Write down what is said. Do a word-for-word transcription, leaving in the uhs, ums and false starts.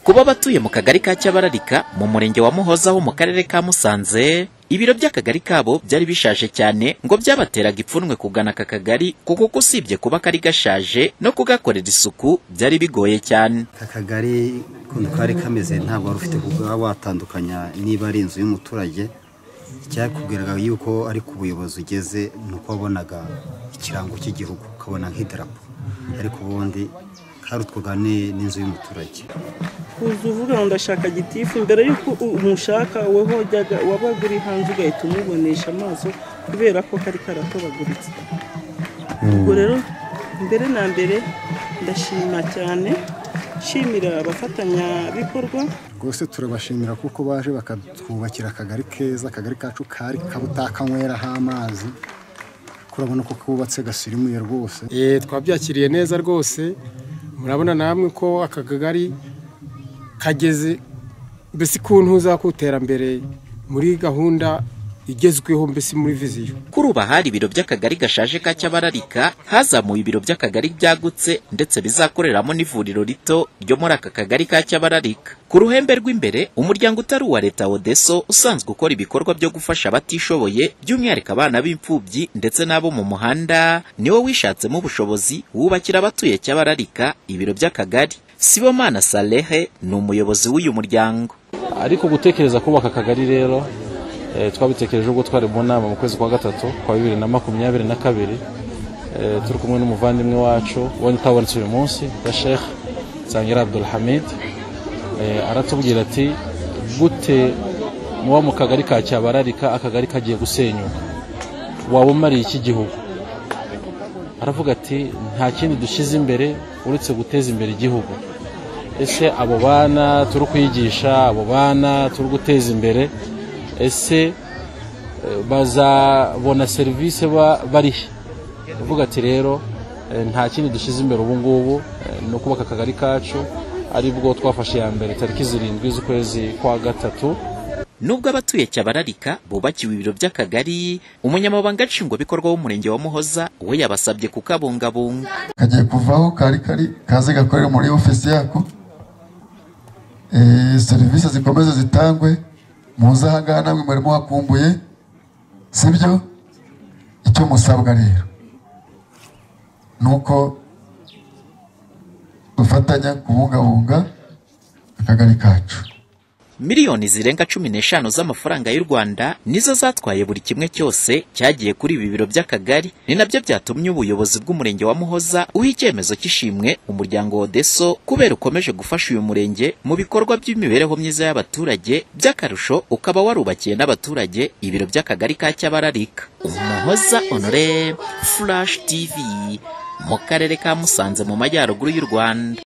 Kuba batuye mu kagari ka Cyabararika mu murenge wa Muhoza ho mu karere ka Musanze, ibiro by'akagari kabo byari bishaje cyane ngo byabateraga ipfunwe kugana aka kagari kuko kusibye kuba kari gashaje no kugakorera isuku byari bigoye cyane. Akagari kuntu kari kameze ntabwo wari ufite kuba watandukanya niba ari inzu y'umuturage, cyakubwiraga yuko ari ku buyobozi ugeze nuko wabonaga ikirango cy'igihugu, ukabona nk'idarapo, ariko ubundi karutwaga n'inzu y'umuturage. Uvuga ngo ndashaka gitifu mbere yuko umushaka weho jyaga wabaguri hanze ugahita umubonesha amaso kubera ko kari karatobaguritse. Ubwo rero mbere na mbere ndashima cyane, shimira abafatanya bikorwa rwose, turabashimira kuko baje bakatwubakira akagari keza, akagari kacu kari kabutakanyweraho amazi, kurabona ko kubatse gasirimuye rwose. Eh twabyakiriye neza rwose, murabona namwe ko akagari kageze mbese kuntu uzakutera mbere muri gahunda igezweho mbese muri viziyo. Kuri uba hari ibiro by'akagari gashaje ka Cyabararika, hazamuye ibiro by'akagari byagutse ndetse bizakoreramo n'ivuriro rito ryo muri aka kagari ka Cyabararika. Ku ruhembe rw'imbere, umuryango utari uwa leta Odeso usanzwe ukora ibikorwa byo gufasha abatishoboye by'umwihariko abana b'imfubyi ndetse n'abo mu muhanda, niwo wishatsemo ubushobozi wubakira abatuye Cyabararika ibiro by'akagari. Sibomana Salehe ni umuyobozi w'uyu muryango. Ariko gutekereza kubaka akagari rero e, twabitekereje ubwo twari mu nama mu kwezi kwa gatatu kwa bibiri na makumyabiri na kabiri, e, turi kumwe n'umuvandimwe wacu wonye twabonetse uyu munsi da Sheikh Sangira Abdul Hamid, e, aratubwira ati gute muwa mu kagari ka Cyabararika akagari kagiye gusenyuka, wabumariye iki gihugu? Aravuga ati nta kindi dushize imbere uretse guteza imbere igihugu. Ese abo bana turi kwigisha, abo bana turi guteza imbere, ese bazabona serivisi bari? Avuga ati rero nta kindi dushize imbere ubu ngubu no kubaka akagari kacu, ari bwo twafashe ya mbere tariki zirindwi z'ukwezi kwa gatatu. Nubwo abatuye Cyabararika bubakiwe ibiro by'akagari, umunyamabanga nshingwabikorwa w'umurenge wa Muhoza we yabasabye kukabungabunga. Kagiye kuvaho kari kari kaze gakorera muri ofisi yako, eh serivisi zikomeze zitangwe, muza hangana namwe murimo hakumbuye, sibyo? Icyo musabwa rero nuko dufatanya kubungabunga akagari kacu. Miliyoni zirenga cumi n'eshanu z'amafaranga y'u Rwanda nizo zatwaye buri kimwe cyose cyagiye kuri ibi biro by'akagari. Ni nabyo byatumye ubuyobozi bw'umurenge wa Muhoza uha icyemezo cy'ishimwe umuryango Odeso kubera ukomeje gufasha uyu murenge mu bikorwa by'imibereho myiza y'abaturage, by'akarusho ukaba warubakiye n'abaturage ibiro by'akagari ka Cyabararika. Muhoza Honore, Flash T V, mu karere ka Musanze mu majyaruguru y'u Rwanda.